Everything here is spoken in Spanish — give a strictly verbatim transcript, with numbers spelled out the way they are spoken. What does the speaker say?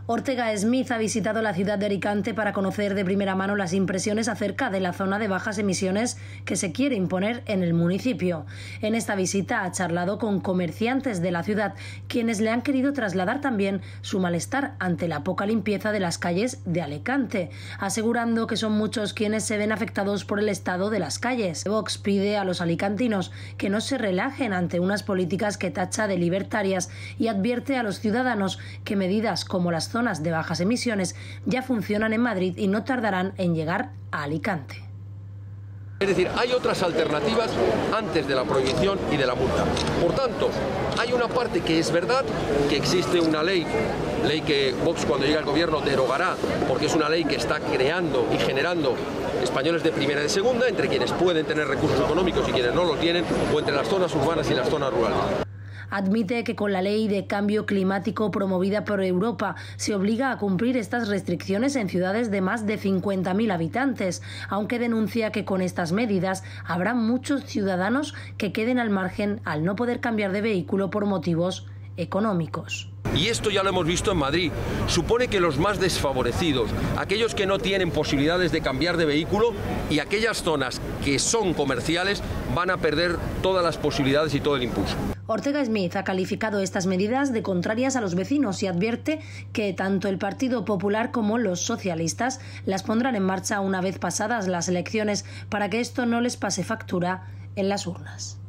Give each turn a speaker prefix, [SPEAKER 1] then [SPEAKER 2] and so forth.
[SPEAKER 1] Ortega Smith ha visitado la ciudad de Alicante para conocer de primera mano las impresiones acerca de la zona de bajas emisiones que se quiere imponer en el municipio. En esta visita ha charlado con comerciantes de la ciudad, quienes le han querido trasladar también su malestar ante la poca limpieza de las calles de Alicante, asegurando que son muchos quienes se ven afectados por el estado de las calles. Vox pide a los alicantinos que no se relajen ante unas políticas que tacha de libertarias y advierte a los ciudadanos que medidas como las zonas de bajas emisiones ya funcionan en Madrid y no tardarán en llegar a Alicante.
[SPEAKER 2] Es decir, hay otras alternativas antes de la prohibición y de la multa. Por tanto, hay una parte que es verdad, que existe una ley, ley que Vox cuando llegue al gobierno derogará, porque es una ley que está creando y generando españoles de primera y de segunda, entre quienes pueden tener recursos económicos y quienes no lo tienen, o entre las zonas urbanas y las zonas rurales.
[SPEAKER 1] Admite que con la ley de cambio climático promovida por Europa se obliga a cumplir estas restricciones en ciudades de más de cincuenta mil habitantes, aunque denuncia que con estas medidas habrá muchos ciudadanos que queden al margen al no poder cambiar de vehículo por motivos económicos.
[SPEAKER 2] Y esto ya lo hemos visto en Madrid. Supone que los más desfavorecidos, aquellos que no tienen posibilidades de cambiar de vehículo y aquellas zonas que son comerciales, van a perder todas las posibilidades y todo el impulso.
[SPEAKER 1] Ortega Smith ha calificado estas medidas de contrarias a los vecinos y advierte que tanto el Partido Popular como los socialistas las pondrán en marcha una vez pasadas las elecciones para que esto no les pase factura en las urnas.